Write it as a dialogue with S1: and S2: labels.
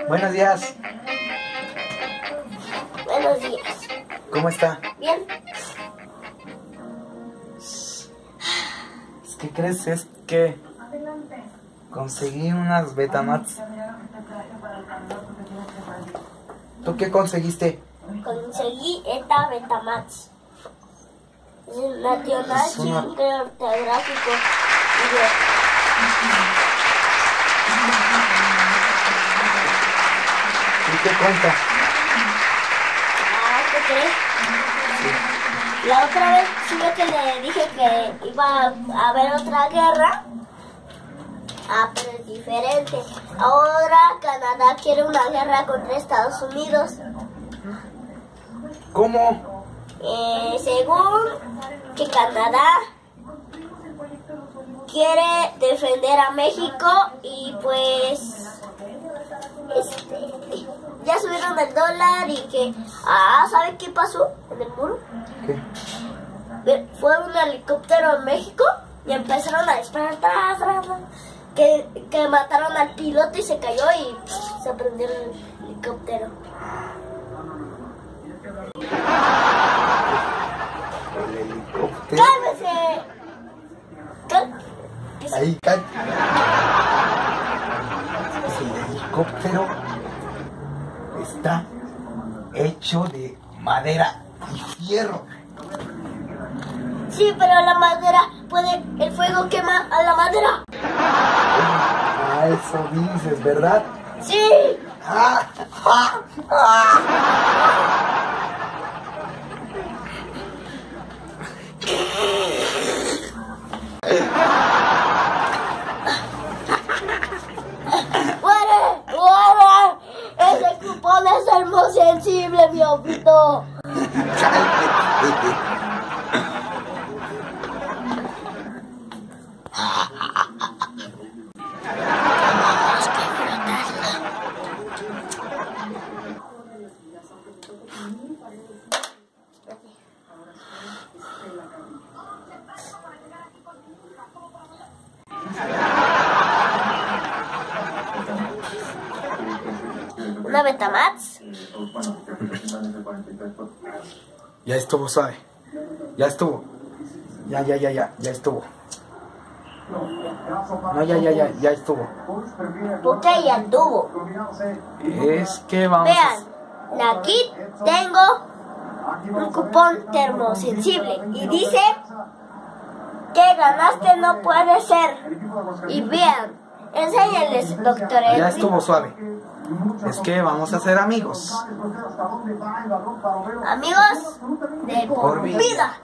S1: Buenos días.
S2: Buenos días.
S1: ¿Cómo está?
S2: Bien.
S1: ¿Qué crees? Es que conseguí unas Betamats. ¿Tú qué conseguiste?
S2: Conseguí esta Betamax. Es el National
S1: Es una-
S2: Center Ortográfico.
S1: ¿Y qué cuenta?
S2: ¿Qué crees? La otra vez sí ve que le dije que iba a haber otra guerra. Pero es diferente. Ahora Canadá quiere una guerra contra Estados Unidos.
S1: ¿Cómo?
S2: Según que Canadá quiere defender a México y pues ya subieron el dólar y que ¿sabe qué pasó en el muro?
S1: ¿Qué?
S2: Fue un helicóptero en México y empezaron a disparar que mataron al piloto y se cayó y se prendió el helicóptero.
S1: El helicóptero.
S2: ¡Cálmese!
S1: Ahí, el helicóptero está hecho de madera y fierro.
S2: Sí, pero la madera el fuego quema a la madera.
S1: Eso dices, ¿verdad?
S2: Sí. ¡Muere! Ese cupón es termosensible, mi obito. ¿Una Betamax?
S1: Ya estuvo, suave. Ya estuvo. Ya estuvo. No, ya estuvo.
S2: ¿Por qué ya tuvo?
S1: Es que vamos
S2: Vean, aquí tengo un cupón termosensible y dice que ganaste no puede ser. Y vean, enséñales, doctor Edwin.
S1: Ya estuvo, suave. Es que vamos a ser amigos.
S2: Amigos de por vida.